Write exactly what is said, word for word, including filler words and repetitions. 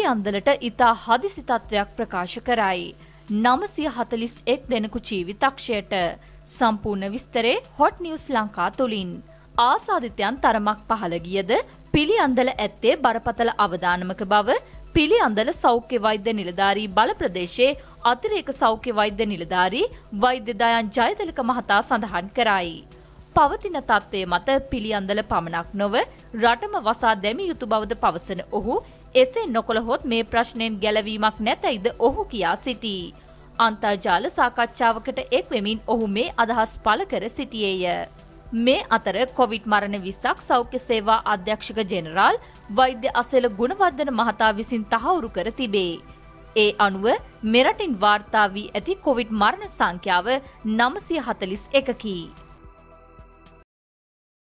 පිළියන්දලට ඉතා හදිසි තත්ත්වයක් ප්‍රකාශ කරයි. නවසිය හතළිස් එක් දෙනෙකු ජීවිතක්ෂයට. සම්පූර්ණ විස්තරේ හොට් නිවුස් ලංකා තුලින්. ආසාදිතයන් තරමක් පහළ ගියද පිළියන්දල ඇත්තේ බරපතල අවදානමක බව පිළියන්දල සෞඛ්‍ය වෛද්‍ය නිලධාරී බල ප්‍රදේශයේ අතිරේක සෞඛ්‍ය වෛද්‍ය නිලධාරී වෛද්‍ය දයන් ජයතිලක මහතා සඳහන් කරයි. පවතින තත්ත්වය මත පිළියන්දල පමණක් නොව රටම වසා දැමිය යුතු බවද පවසන ඔහු එසේ නොකළහොත් මේ ප්‍රශ්නයෙන් ගැලවීමක් නැතයිද ඔහු කියා සිටී. අන්තර්ජාල සාකච්ඡාවකට එක් වෙමින් ඔහු මේ අදහස් පළ කර සිටියේය. මේ අතර කොවිඩ් මරණ විස්සක් සෞඛ්‍ය සේවා අධ්‍යක්ෂක ජෙනරාල් වෛද්‍ය අසෙල ගුණවර්ධන මහතා විසින් තහවුරු කර තිබේ. ඒ අනුව මෙරටින් වාර්තා වී ඇති කොවිඩ් මරණ සංඛ්‍යාව නවසිය හතළිස් එකකි.